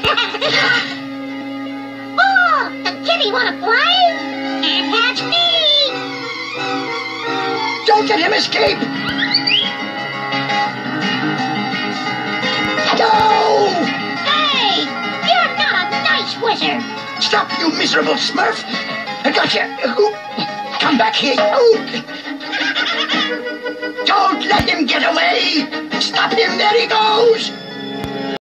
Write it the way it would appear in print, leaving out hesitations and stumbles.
Oh, does Kitty want to play? That's me. Don't let him escape. No! Hey, you're not a nice wizard. Stop, you miserable Smurf! I got you. Come back here. Don't let him get away. Stop him. There he goes.